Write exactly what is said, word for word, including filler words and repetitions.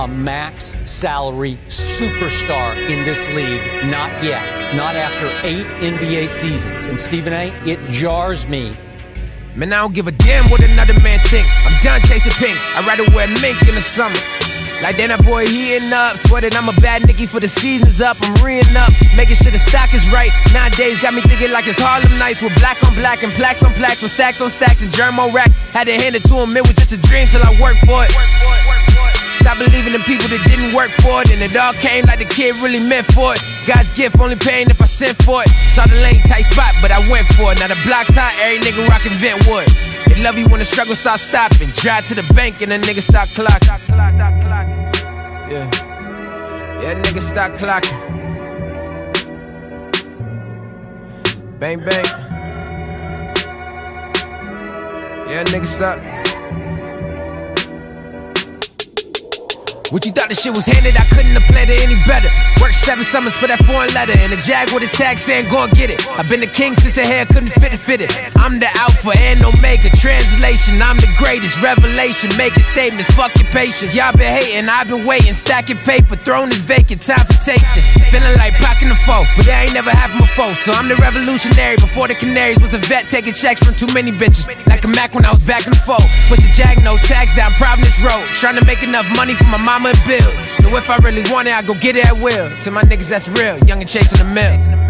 a max salary superstar in this league. Not yet. Not after eight N B A seasons. And Stephen A., it jars me. Man, I don't give a damn what another man think. I'm done chasing pink. I'd rather wear mink in the summer. Like then that boy heating up, sweating I'm a bad nigga for the season's up. I'm reeing up, making sure the stock is right. Nowadays got me thinking like it's Harlem Nights with black on black and plaques on plaques with stacks on stacks and germ on racks. Had to hand it to him, it was just a dream till I worked for it. Stop believing in people that didn't work for it, and it all came like the kid really meant for it. God's gift, only paying if I sent for it. Saw the lane tight spot, but I went for it. Now the block's hot, every nigga rockin' Ventwood. They love you when the struggle starts stopping. Drive to the bank and the nigga start clocking. Yeah, yeah, nigga start clocking. Bang, bang. Yeah, nigga stop. What you thought the shit was handed? I couldn't have played it any better. Worked seven summers for that foreign letter, and a jag with a tag saying go and get it. I've been the king since the hair couldn't fit it, fit it. I'm the alpha and omega. Translation, I'm the greatest. Revelation, making statements, fuck your patience. Y'all been hating, I've been waiting. Stacking paper, throne is vacant, time for tasting. Feeling like packing the foe, but they ain't never having my foe. So I'm the revolutionary. Before the canaries was a vet taking checks from too many bitches. Like a Mac when I was back in the foe. Push the jag, no tags down Providence Road. Trying to make enough money for my mama and bills. So if I really want it, I go get it at will. To my niggas that's real, young and chasing the mill.